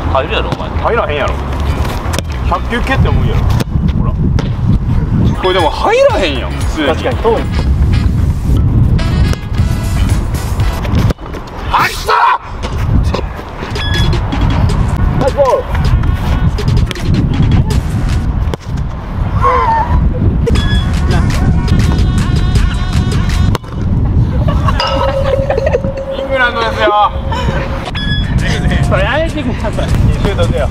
入るやろお前。 入らへんやろ。100球蹴ってもいいやろ。ほらこれでも入らへんやん普通に。 確かに遠い。 入ったナイスボール。 イングランドですよ。 それやめてください。 シュートせよ。